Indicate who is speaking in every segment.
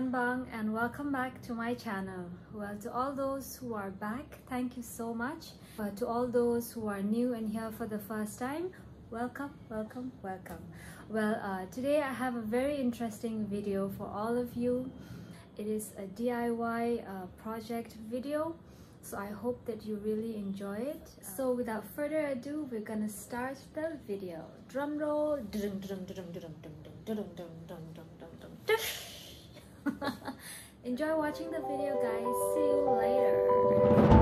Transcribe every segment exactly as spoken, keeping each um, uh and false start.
Speaker 1: Tanbang and welcome back to my channel. Well, to all those who are back, thank you so much. But to all those who are new and here for the first time, welcome, welcome, welcome. Well, uh, today I have a very interesting video for all of you. It is a D I Y uh, project video, so I hope that you really enjoy it. So without further ado, we're gonna start the video. Drum roll. Enjoy watching the video, guys. See you later.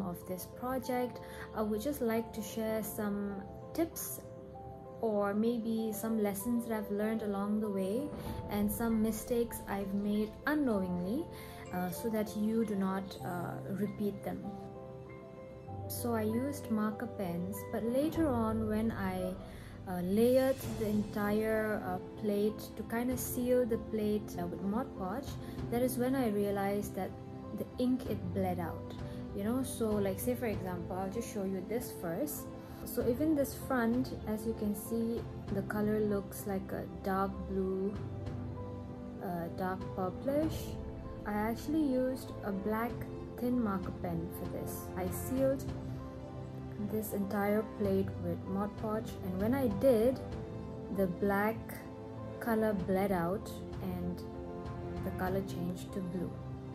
Speaker 1: of this project, I would just like to share some tips or maybe some lessons that I've learned along the way and some mistakes I've made unknowingly, uh, so that you do not uh, repeat them. So I used marker pens, but later on when I uh, layered the entire uh, plate to kind of seal the plate uh, with Mod Podge, that is when I realized that the ink, it bled out, you know. So like, say for example, I'll just show you this first. So even this front, as you can see, the color looks like a dark blue, uh, dark purplish. I actually used a black thin marker pen for this. I sealed this entire plate with Mod Podge, and when I did, the black color bled out and the color changed to blue.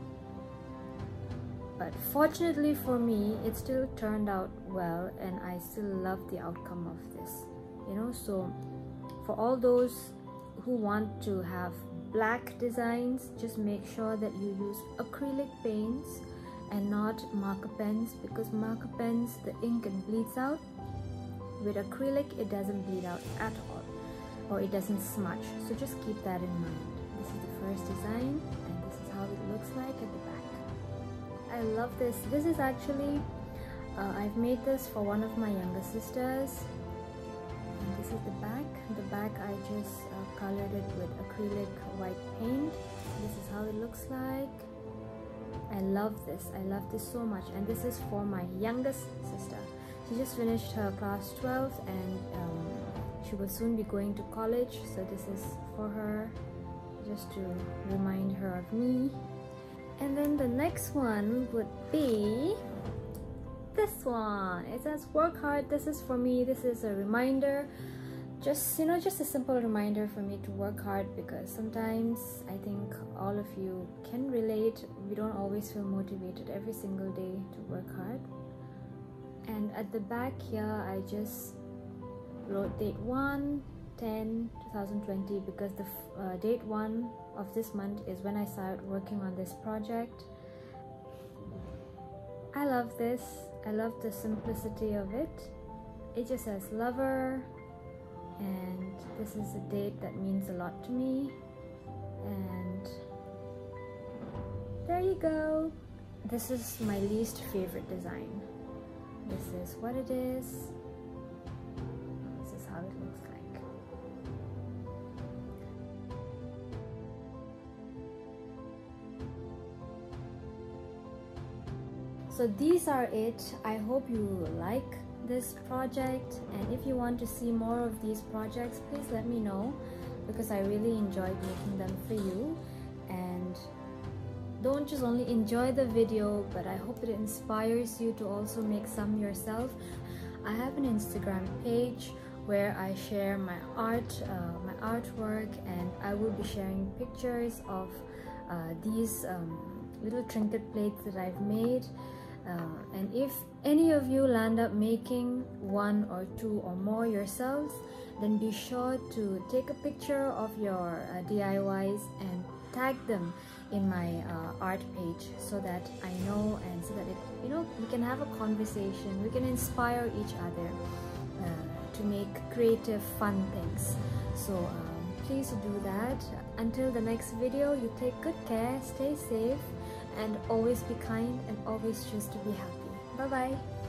Speaker 1: But fortunately for me, it still turned out well, and I still love the outcome of this, you know. So for all those who want to have black designs, just make sure that you use acrylic paints and not marker pens, because marker pens, the ink, it bleeds out. With acrylic, it doesn't bleed out at all, or it doesn't smudge. So just keep that in mind. This is the first design, and this is how it looks like at the back. I love this. This is actually, uh, I've made this for one of my younger sisters. And this is the back. The back, I just uh, colored it with acrylic white paint. This is how it looks like. I love this. I love this so much. And this is for my youngest sister. She just finished her class twelve, and um, she will soon be going to college. So this is for her, just to remind her of me. And then the next one would be this one. It says work hard. This is for me. This is a reminder, just you know just a simple reminder for me to work hard, because sometimes I think all of you can relate. We don't always feel motivated every single day to work hard. And at the back here, I just wrote date one ten twenty twenty, because the uh, date one of this month is when I started working on this project. I love this. I love the simplicity of it. It just says lover, and this is a date that means a lot to me. And there you go. This is my least favorite design. This is what it is. This is how it looks like. So these are it. I hope you like this project, and if you want to see more of these projects, please let me know, because I really enjoyed making them for you. And don't just only enjoy the video, but I hope it inspires you to also make some yourself. I have an Instagram page where I share my art, uh, my artwork, and I will be sharing pictures of uh, these um, little trinket plates that I've made. Uh, and if any of you land up making one or two or more yourselves, then be sure to take a picture of your uh, D I Ys and tag them in my uh, art page, so that I know, and so that it, you know, we can have a conversation, we can inspire each other uh, to make creative, fun things. So um, please do that. Until the next video, you take good care, stay safe, and always be kind, and always choose to be happy. Bye bye.